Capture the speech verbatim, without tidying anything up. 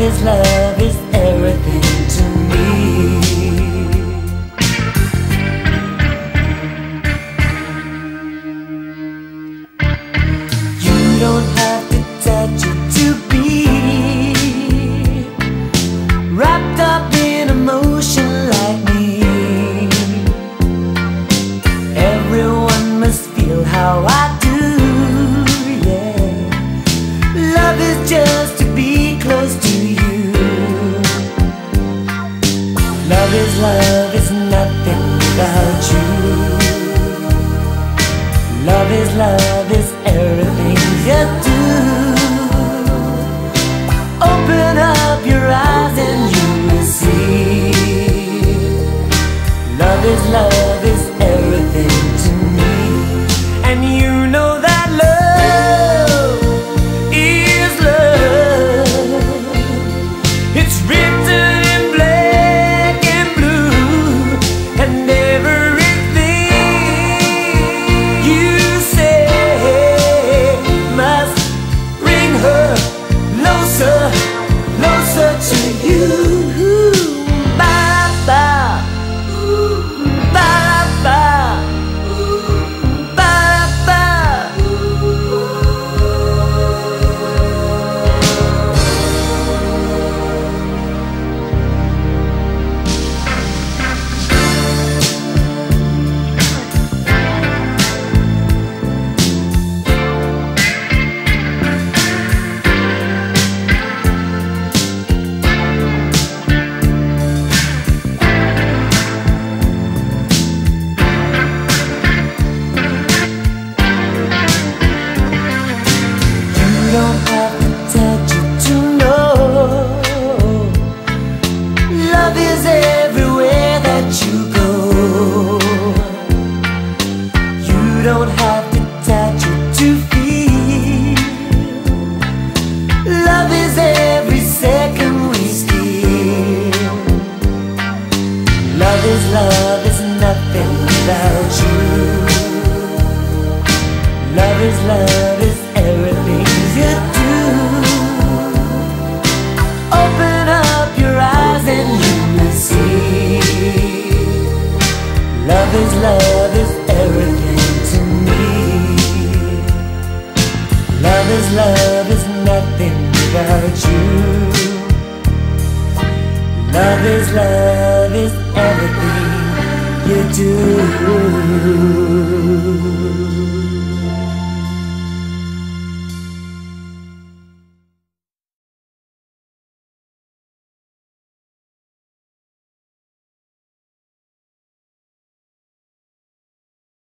is love is everything to me. You don't have to touch it to be wrapped up in emotion like me. Everyone must feel how I do, yeah. Love is just to be close to you. Love is love is nothing without you. Love is love is everything you do. Open up your eyes and you will see. Love is love is everything to me. And you know that love is love. It's written in black and blue, and everything you say must bring her closer, closer to you. Bye bye, bye bye, bye bye. You don't have to touch it to know. Love is everywhere that you go. You don't have to touch it to feel. Love is every second we steal. Love is love is nothing without you. Love is love is everything you do. Open up your eyes and you will see. Love is love is everything to me. Love is love is nothing without you. Love is love is everything you do.